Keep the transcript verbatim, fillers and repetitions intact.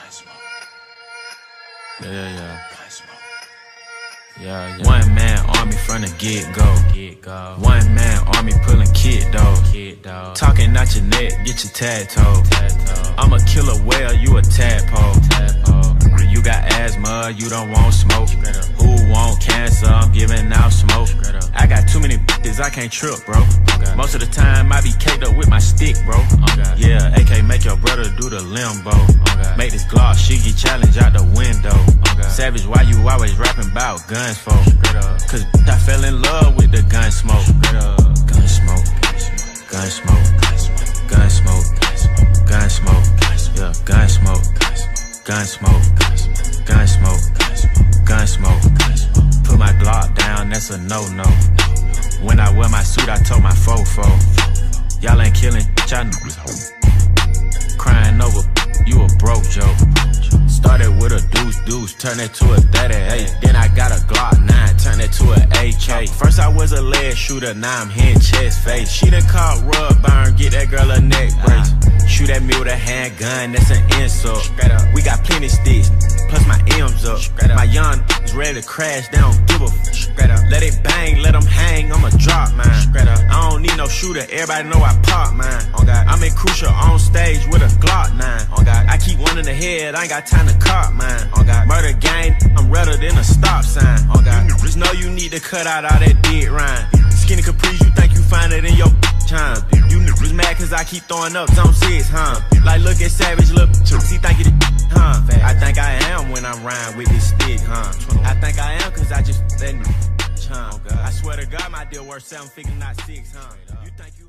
Yeah, yeah, yeah. Yeah, yeah. One man army from the get-go. Get-go. One man army pulling kid dog. Kid dog. Talking out your neck, get your tattoo. Tattoo. I'm a killer whale, you a tadpole. Tadpole. You got asthma, you don't want smoke. Who want cancer? I'm giving out smoke. I got too many bitches, I can't trip, bro. Okay. Most of the time I be caked up with my stick, bro. Okay. Yeah, A K make your brother do the limbo. Okay. Make this Glock, she get challenge out the window. Okay. Savage, why you always rapping about guns for? Cause I fell in love with the gun smoke. Gun smoke, gun smoke, gun smoke, gun smoke, yeah, gun smoke, gun smoke, gun smoke, gun smoke. Put my Glock down, that's a no-no. When I wear my suit, I told my fofo, y'all ain't killing, y'all niggas crying over, you a broke joke. Started with a deuce deuce, turn it to a thirty-eight. Then I got a Glock nine, turn it to an A K. First I was a leg shooter, now I'm hitting chest face. She done called rub burn, get that girl a neck brace. Shoot at me with a handgun, that's an insult. We got plenty sticks, plus my M's up. My young is ready to crash, they don't give a f. Let it bang, let them hang, I'ma drop mine. I don't need no shooter, everybody know I pop mine. I'm in Crucial on stage with a Glock nine. I keep one in the head, I ain't got time to cop mine. Murder gang, I'm redder than a stop sign. You just know you need to cut out all that dead rhyme. Skinny Caprice, you think you find it in your time. You niggas mad cause I keep throwing up zone six, huh? Like look at Savage, look, he think it, huh? I think I am when I'm riding with this stick, huh? I think I am cause I just, that, huh? I swear to God my deal worth seven figures, not six, huh? You think